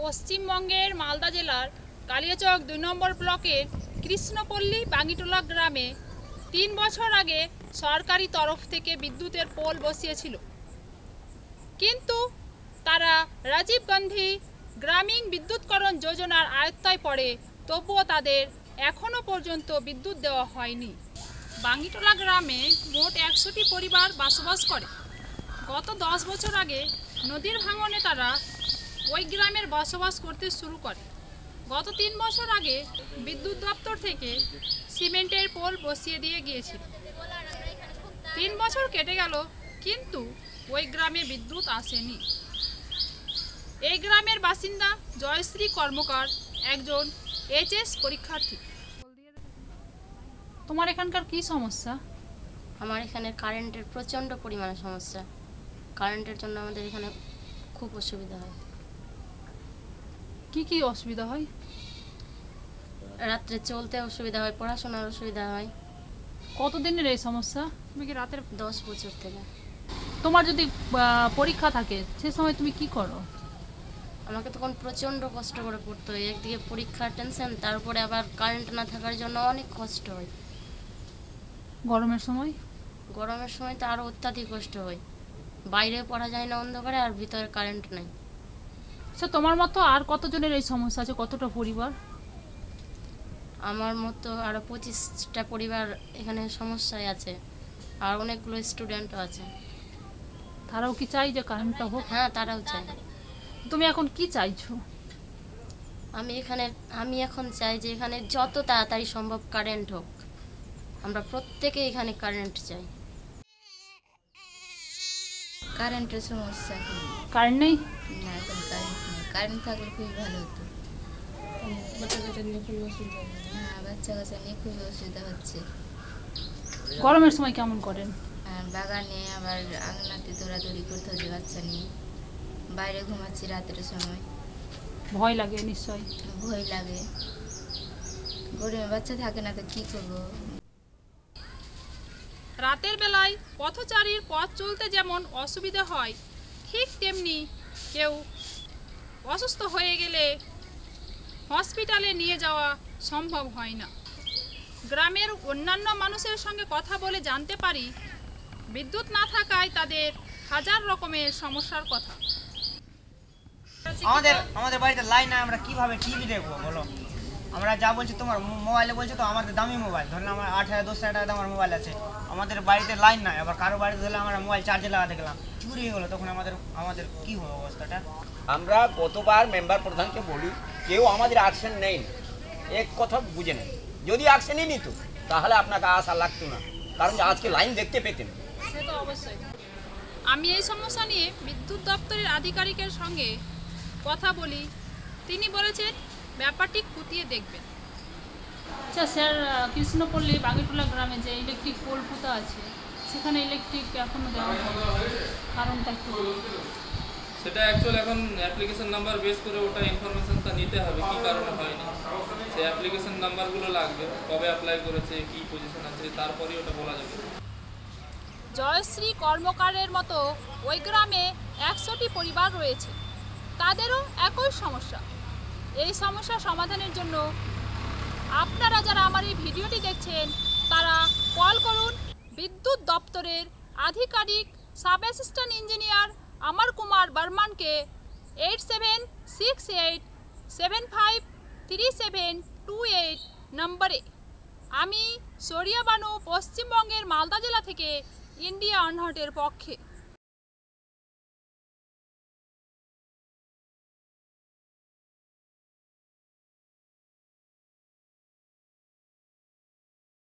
পশ্চিমবঙ্গের মালদা জেলার কালিয়াচক ২ নম্বর ব্লকের কৃষ্ণপল্লী বাঙ্গিটোলা গ্রামে ৩ বছর আগে সরকারি তরফ থেকে বিদ্যুতের পোল বসিয়েছিল, কিন্তু তারা রাজীব গান্ধী গ্রামীণ বিদ্যুৎকরণ যোজনার আয়ত্তায় পড়ে, তবুও তাদের এখনও পর্যন্ত বিদ্যুৎ দেওয়া হয়নি। বাঙ্গিটোলা গ্রামে মোট ১০০টি পরিবার বসবাস করে। গত ১০ বছর আগে নদীর ভাঙনে তারা ওই গ্রামের বসবাস করতে শুরু করে। গত ৩ বছর আগে বিদ্যুৎ দপ্তর থেকে সিমেন্টের পোল বসিয়ে দিয়ে গিয়েছিল। ৩ বছর কেটে গেল, কিন্তু ওই গ্রামে বিদ্যুৎ আসেনি। এই গ্রামের বাসিন্দা জয়শ্রী কর্মকার একজন এইচএস পরীক্ষার্থী। তোমার এখানকার কি সমস্যা? আমার এখানে কারেন্টের প্রচণ্ড পরিমাণে সমস্যা। কারেন্টের জন্য আমাদের এখানে খুব অসুবিধা হয়। কি কি অসুবিধা হয়? রাত্রে চলতে অসুবিধা হয়, পড়াশোনার অসুবিধা হয়। কতদিনের এই সমস্যা? তুমি কি রাতের 10 বছর থেকে। তোমার যদি পরীক্ষা থাকে সে সময় তুমি কি করো? আমাকে তখন প্রচণ্ড কষ্ট করে পড়তে হয়। একদিকে পরীক্ষার টেনশন, তারপরে আবার কারেন্ট না থাকার জন্য অনেক কষ্ট হয়। গরমের সময়? গরমের সময় তো আরও অত্যাধিক কষ্ট হয়। বাইরে পড়া যায় না অন্ধকারে, আর ভিতরে কারেন্ট নাই। আচ্ছা, তোমার মতো আর কতজনের এই সমস্যা আছে? কতটা পরিবার? আমার মতো আরও 25টা পরিবার এখানে সমস্যায় আছে, আর অনেকগুলো স্টুডেন্টও আছে। তারাও কি চাই যে কারেন্টটা হোক? হ্যাঁ, তারাও চায়। তুমি এখন কি চাইছো? আমি এখন চাই যে এখানে যত তাড়াতাড়ি সম্ভব কারেন্ট হোক। আমরা প্রত্যেকে এখানে কারেন্ট চাই। কারেন্টের সমস্যা। কারেন্ট নেই? না, এখন কারেন্ট নেই। কারেন্ট থাকলে খুবই ভালো হতো। বাচ্চা কাচ্চা নিয়ে খুবই অসুবিধা। হ্যাঁ, বাচ্চা কাচ্চা নিয়ে খুবই অসুবিধা হচ্ছে। গরমের সময় কেমন করেন? বাগানে আবার আঙনাতে দৌড়াদৌড়ি করতে হচ্ছে বাচ্চা নিয়ে। বাইরে ঘুমাচ্ছি রাতের সময়। ভয় লাগে নিশ্চয়ই? ভয় লাগে। গরমে বাচ্চা থাকে না তো কি করবো। রাতের বেলায় পথচারীর পথ চলতে যেমন অসুবিধা হয়, ঠিক তেমনি কেউ অসুস্থ হয়ে গেলে হসপিটালে নিয়ে যাওয়া সম্ভব হয় না। গ্রামের অন্যান্য মানুষের সঙ্গে কথা বলে জানতে পারি, বিদ্যুৎ না থাকায় তাদের হাজার রকমের সমস্যার কথা। আমাদের বাড়িতে লাইন নাই, আমরা কিভাবে টিভি দেখবো বলো? আমরা যা বলছি তোমার মোবাইলে বলছে তো, আমাদের দামি মোবাইল ধরলে আমার 8,000 10,000 টাকা দামের মোবাইল আছে। আমাদের বাড়িতে লাইন নাই, আবার কারো বাড়িতে ধরলে আমরা মোবাইল চার্জে লাগাতে গেলাম, চুরি হয়ে গেলো, তখন আমাদের কি হবে অবস্থাটা? আমরা কতবার মেম্বার প্রধানকে বলি, কেউ আমাদের অ্যাকশন নেই, এক কথা বুঝে নেই। যদি অ্যাকশনই নিত তাহলে আপনাকে আশা লাগতো না, কারণ আজকে লাইন দেখতে পেতেন। সে তো অবশ্যই। আমি এই সমস্যা নিয়ে বিদ্যুৎ দপ্তরের আধিকারিকের সঙ্গে কথা বলি, তিনি বলেছেন ব্যাপারটি খতিয়ে দেখবেন। আচ্ছা স্যার, কৃষ্ণপল্লী বাঙ্গিটোলা গ্রামে যে ইলেকট্রিক পোল পোতা আছে, সেখানে ইলেকট্রিক এখনও দেওয়া হয়, কারণটা একটু সেটা অ্যাকচুয়ালি এখন অ্যাপ্লিকেশন নাম্বার বেস করে ওটা ইনফরমেশনটা নিতে হবে কী কারণে হয়নি। সেই অ্যাপ্লিকেশন নাম্বারগুলো লাগবে, কবে অ্যাপ্লাই করেছে, কী পজিশন আছে, তারপরেই ওটা বলা যাবে। জয়শ্রী কর্মকারের মতো ওই গ্রামে 100টি পরিবার রয়েছে, তাদেরও একই সমস্যা। এই সমস্যা সমাধানের জন্য আপনারা যারা আমার এই ভিডিওটি দেখছেন, তারা কল করুন বিদ্যুৎ দপ্তরের আধিকারিক sub assistant engineer Amar Kumar বর্মনকে 8768753728 নম্বরে। আমি সরিয়া বানু, পশ্চিমবঙ্গের মালদা জেলা থেকে ইন্ডিয়া আনহাটের পক্ষে।